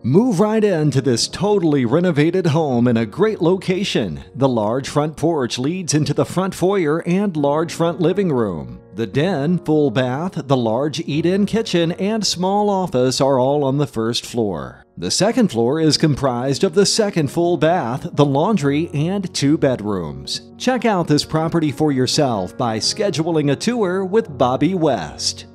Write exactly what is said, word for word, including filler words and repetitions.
Move right into this totally renovated home in a great location. The large front porch leads into the front foyer and large front living room. The den, full bath, the large eat-in kitchen, and small office are all on the first floor. The second floor is comprised of the second full bath, the laundry, and two bedrooms. Check out this property for yourself by scheduling a tour with Bobby West.